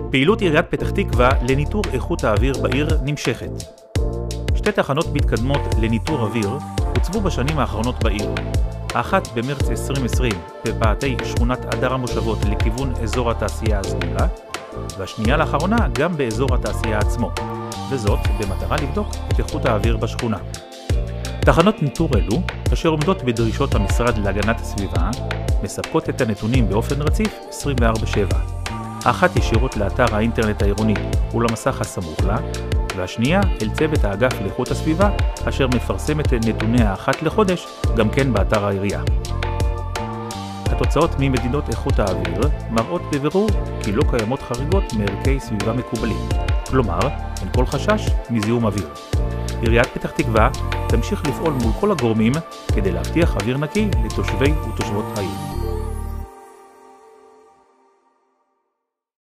פעילות עיריית פתח תקווה לניטור איכות האוויר בעיר נמשכת. שתי תחנות מתקדמות לניטור אוויר הוצבו בשנים האחרונות בעיר. האחת במרץ 2020 בפאתי שכונת הדר המושבות לכיוון אזור התעשייה הסגולה, והשנייה לאחרונה גם באזור התעשייה עצמו, וזאת במטרה לבדוק את איכות האוויר בשכונה. תחנות ניטור אלו, אשר עומדות בדרישות המשרד להגנת הסביבה, מספקות את הנתונים באופן רציף 24/7. האחת ישירות לאתר האינטרנט העירוני ולמסך הסמוך לה, והשנייה אל צוות האגף לאיכות הסביבה, אשר מפרסם את נתוניה אחת לחודש גם כן באתר העירייה. התוצאות ממדידות איכות האוויר מראות בבירור כי לא קיימות חריגות מערכי סביבה מקובלים, כלומר, אין כל חשש מזיהום אוויר. עיריית פתח תקווה תמשיך לפעול מול כל הגורמים כדי להבטיח אוויר נקי לתושבי ותושבות העיר.